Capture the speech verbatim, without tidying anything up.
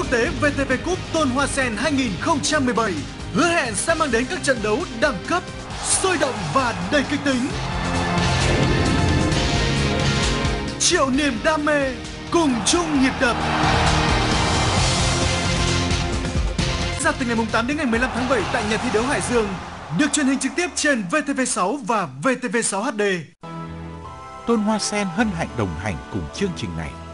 tế vê tê vê Cup Tôn Hoa Sen hai nghìn không trăm mười bảy hứa hẹn sẽ mang đến các trận đấu đẳng cấp, sôi động và đầy kịch tính. Triệu niềm đam mê cùng chung nhịp đập. Ra từ ngày tám đến ngày mười lăm tháng bảy tại nhà thi đấu Hải Dương, được truyền hình trực tiếp trên vê tê vê sáu và vê tê vê sáu hát đê. Tôn Hoa Sen hân hạnh đồng hành cùng chương trình này.